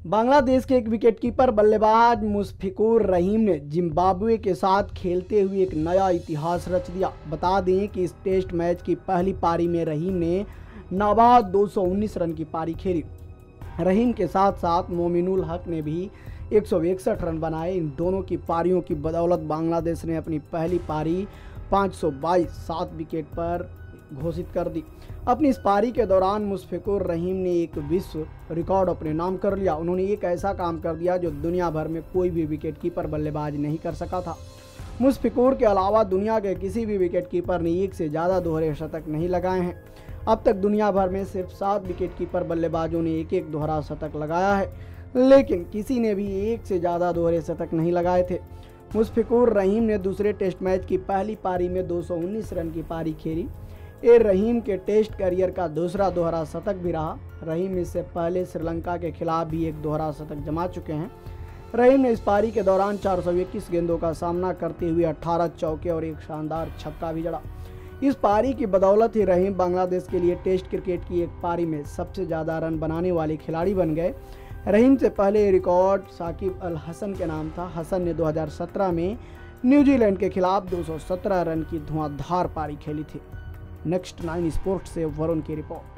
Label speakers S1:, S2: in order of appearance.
S1: बांग्लादेश के एक विकेटकीपर बल्लेबाज मुशफिकुर रहीम ने जिम्बाब्वे के साथ खेलते हुए एक नया इतिहास रच दिया। बता दें कि इस टेस्ट मैच की पहली पारी में रहीम ने नाबाद 219 रन की पारी खेली। रहीम के साथ साथ मोमिनुल हक ने भी 161 रन बनाए। इन दोनों की पारियों की बदौलत बांग्लादेश ने अपनी पहली पारी 522 7 विकेट पर घोषित कर दी। अपनी इस पारी के दौरान मुशफिकुर रहीम ने एक विश्व रिकॉर्ड अपने नाम कर लिया। उन्होंने एक ऐसा काम कर दिया जो दुनिया भर में कोई भी विकेटकीपर बल्लेबाज नहीं कर सका था। मुशफिकुर के अलावा दुनिया के किसी भी विकेटकीपर ने एक से ज़्यादा दोहरे शतक नहीं लगाए हैं। अब तक दुनिया भर में सिर्फ 7 विकेटकीपर बल्लेबाजों ने एक एक दोहरा शतक लगाया है, लेकिन किसी ने भी एक से ज़्यादा दोहरे शतक नहीं लगाए थे। मुशफिकुर रहीम ने दूसरे टेस्ट मैच की पहली पारी में 219 रन की पारी खेली। ये रहीम के टेस्ट करियर का दूसरा दोहरा शतक भी रहा। रहीम इससे पहले श्रीलंका के खिलाफ भी एक दोहरा शतक जमा चुके हैं। रहीम ने इस पारी के दौरान 421 गेंदों का सामना करते हुए 18 चौके और एक शानदार छक्का भी जड़ा। इस पारी की बदौलत ही रहीम बांग्लादेश के लिए टेस्ट क्रिकेट की एक पारी में सबसे ज़्यादा रन बनाने वाले खिलाड़ी बन गए। रहीम से पहले ये रिकॉर्ड साकिब अल हसन के नाम था। हसन ने 2017 में न्यूजीलैंड के खिलाफ 217 रन की धुआंधार पारी खेली थी। नेक्स्ट 9 स्पोर्ट्स से वरुण की रिपोर्ट।